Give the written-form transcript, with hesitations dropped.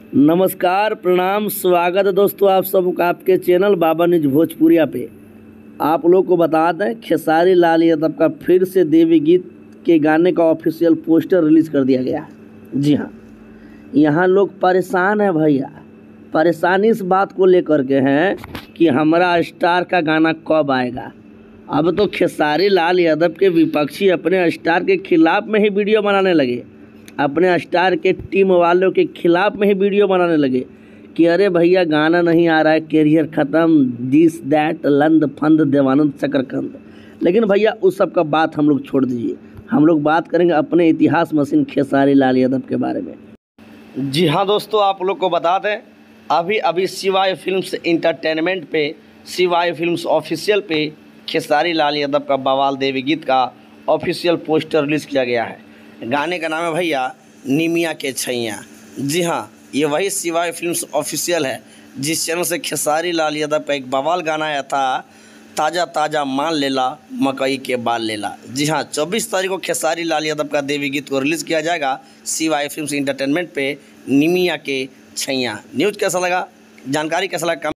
नमस्कार, प्रणाम, स्वागत है दोस्तों आप सबका आपके चैनल बाबा न्यूज भोजपुरिया पे। आप लोग को बता दें, खेसारी लाल यादव का फिर से देवी गीत के गाने का ऑफिशियल पोस्टर रिलीज़ कर दिया गया है। जी हाँ, यहाँ लोग परेशान हैं भैया। परेशानी इस बात को लेकर के हैं कि हमारा स्टार का गाना कब आएगा। अब तो खेसारी लाल यादव के विपक्षी अपने स्टार के खिलाफ में ही वीडियो बनाने लगे, अपने स्टार के टीम वालों के खिलाफ में ही वीडियो बनाने लगे कि अरे भैया गाना नहीं आ रहा है, कैरियर ख़त्म, दिस दैट लंद फंद देवानंद शकरकंद। लेकिन भैया उस सब का बात हम लोग छोड़ दीजिए, हम लोग बात करेंगे अपने इतिहास मशीन खेसारी लाल यादव के बारे में। जी हाँ दोस्तों, आप लोग को बता दें, अभी शिवाय फिल्म्स इंटरटेनमेंट पे, शिवाय फिल्म्स ऑफिशियल पे खेसारी लाल यादव का बवाल देवी गीत का ऑफिशियल पोस्टर रिलीज़ किया गया है। गाने का नाम है भैया निमिया के छैया। जी हाँ, ये वही शिवाय फिल्म्स ऑफिशियल है जिस चैनल से खेसारी लाल यादव का एक बवाल गाना आया था, ताज़ा ताज़ा मान लेला मकई के बाल लेला। जी हाँ, 24 तारीख को खेसारी लाल यादव का देवी गीत को रिलीज़ किया जाएगा शिवाय फिल्म्स इंटरटेनमेंट पे, निमिया के छैया। न्यूज़ कैसा लगा, जानकारी कैसा लगा?